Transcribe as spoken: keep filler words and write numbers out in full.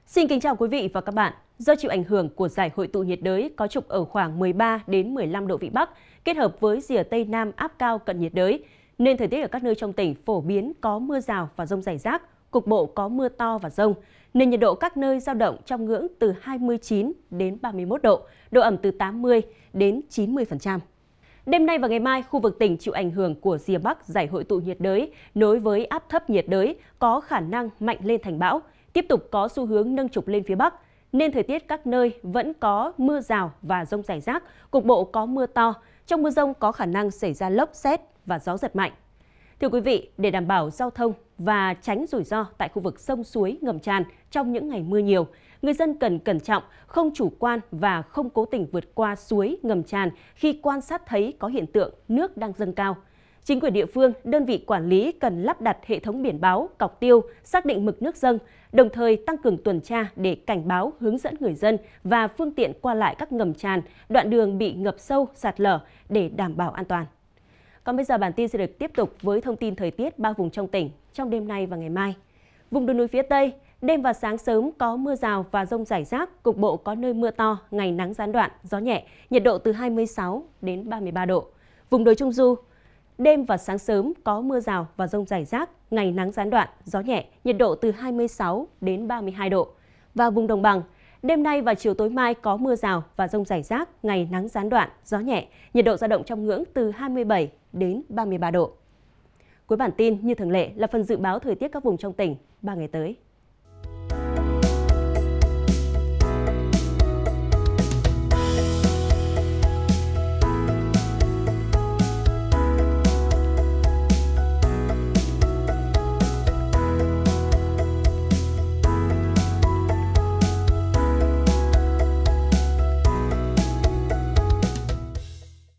Xin kính chào quý vị và các bạn. Do chịu ảnh hưởng của giải hội tụ nhiệt đới có trục ở khoảng mười ba đến mười lăm độ Vĩ Bắc, kết hợp với rìa Tây Nam áp cao cận nhiệt đới, nên thời tiết ở các nơi trong tỉnh phổ biến có mưa rào và dông rải rác, cục bộ có mưa to và dông. Nên nhiệt độ các nơi dao động trong ngưỡng từ hai mươi chín đến ba mươi mốt độ, độ ẩm từ tám mươi đến chín mươi phần trăm. Đêm nay và ngày mai, khu vực tỉnh chịu ảnh hưởng của rìa Bắc giải hội tụ nhiệt đới nối với áp thấp nhiệt đới có khả năng mạnh lên thành bão, tiếp tục có xu hướng nâng trục lên phía Bắc, nên thời tiết các nơi vẫn có mưa rào và dông rải rác, cục bộ có mưa to. Trong mưa dông có khả năng xảy ra lốc sét và gió giật mạnh. Thưa quý vị, để đảm bảo giao thông và tránh rủi ro tại khu vực sông suối ngầm tràn trong những ngày mưa nhiều, người dân cần cẩn trọng, không chủ quan và không cố tình vượt qua suối ngầm tràn khi quan sát thấy có hiện tượng nước đang dâng cao. Chính quyền địa phương, đơn vị quản lý cần lắp đặt hệ thống biển báo, cọc tiêu, xác định mực nước dâng, đồng thời tăng cường tuần tra để cảnh báo, hướng dẫn người dân và phương tiện qua lại các ngầm tràn, đoạn đường bị ngập sâu, sạt lở để đảm bảo an toàn. Còn bây giờ bản tin sẽ được tiếp tục với thông tin thời tiết ba vùng trong tỉnh trong đêm nay và ngày mai. Vùng đồi núi phía Tây, đêm và sáng sớm có mưa rào và dông rải rác, cục bộ có nơi mưa to, ngày nắng gián đoạn, gió nhẹ, nhiệt độ từ hai mươi sáu đến ba mươi ba độ. Vùng đồi Trung Du, đêm và sáng sớm có mưa rào và dông rải rác, ngày nắng gián đoạn, gió nhẹ, nhiệt độ từ hai mươi sáu đến ba mươi hai độ. Và vùng đồng bằng, đêm nay và chiều tối mai có mưa rào và dông rải rác, ngày nắng gián đoạn, gió nhẹ, nhiệt độ dao động trong ngưỡng từ hai mươi bảy đến ba mươi ba độ. Cuối bản tin như thường lệ là phần dự báo thời tiết các vùng trong tỉnh ba ngày tới.